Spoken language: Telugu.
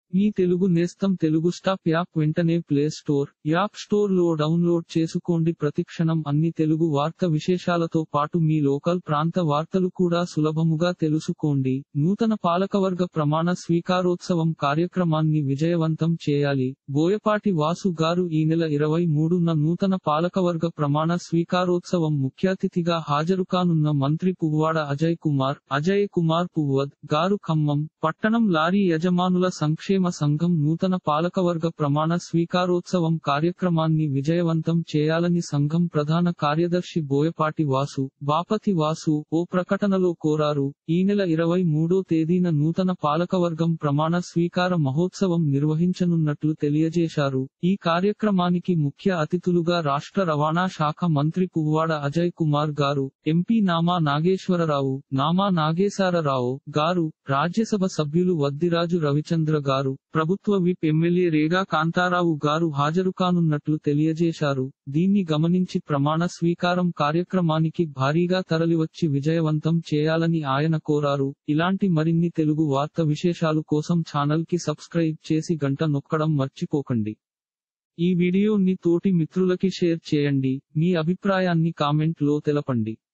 మీ తెలుగు నేస్తం తెలుగు స్టాప్ యాప్ వెంటనే ప్లే స్టోర్, యాప్ స్టోర్ లో డౌన్లోడ్ చేసుకోండి. ప్రతిక్షణం అన్ని తెలుగు వార్త విశేషాలతో పాటు మీ లోకల్ ప్రాంత వార్తలు కూడా సులభముగా తెలుసుకోండి. నూతన పాలకవర్గ ప్రమాణ స్వీకారోత్సవం కార్యక్రమాన్ని విజయవంతం చేయాలి. బోయపాటి వాసు గారు ఈ నెల 23న నూతన పాలకవర్గ ప్రమాణ స్వీకారోత్సవం ముఖ్యాతిథిగా హాజరుకానున్న మంత్రి పువ్వాడ అజయ్ కుమార్ పువ్వద్ గారు ఖమ్మం పట్టణం లారీ యజమానుల సంక్షేమ సంఘం నూతన పాలకవర్గ ప్రమాణ స్వీకారోత్సవం కార్యక్రమాన్ని విజయవంతం చేయాలని సంఘం ప్రధాన కార్యదర్శి బోయపాటి వాసు, బాపతి వాసు ఓ ప్రకటనలో కోరారు. ఈ నెల 23వ తేదీన నూతన పాలకవర్గం ప్రమాణ స్వీకార మహోత్సవం నిర్వహించనున్నట్లు తెలియజేశారు. ఈ కార్యక్రమానికి ముఖ్య అతిథులుగా రాష్ట్ర రవాణా శాఖ మంత్రి పువ్వాడ అజయ్ కుమార్ గారు, ఎంపీ నామా నాగేశారరావు గారు, రాజ్యసభ సభ్యులు వద్దిరాజు రవిచంద్ర గారు, ప్రభుత్వ విప్ ఎమ్మెల్యే రేగా కాంతారావు గారు హాజరుకానున్నట్లు తెలియజేశారు. దీన్ని గమనించి ప్రమాణ స్వీకారం కార్యక్రమానికి భారీగా తరలివచ్చి విజయవంతం చేయాలని ఆయన కోరారు. ఇలాంటి మరిన్ని తెలుగు వార్త విశేషాలు కోసం ఛానల్ కి సబ్స్క్రైబ్ చేసి గంట నొక్కడం మర్చిపోకండి. ఈ వీడియోని తోటి మిత్రులకి షేర్ చేయండి. మీ అభిప్రాయాన్ని కామెంట్ లో తెలపండి.